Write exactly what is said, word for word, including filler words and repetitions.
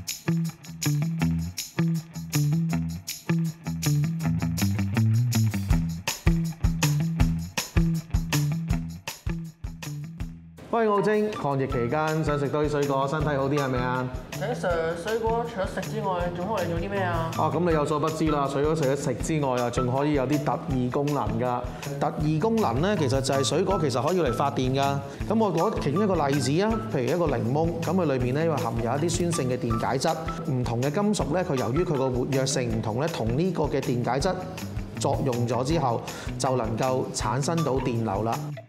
喂，奧晶，抗疫期間想食多啲水果，身體好啲係咪啊？ 請 Sir， 水果除咗食之外，仲可以做啲咩啊？ 啊，咁你有所不知啦，除咗除咗食之外啊，仲可以有啲特異功能㗎。特異功能咧，其實就係水果其實可以嚟發電㗎。咁我攞其中一個例子啊，譬如一個檸檬，咁佢裏邊咧因為含有一啲酸性嘅電解質，唔同嘅金屬咧，佢由於佢個活躍性唔同咧，同呢個嘅電解質作用咗之後，就能夠產生到電流啦。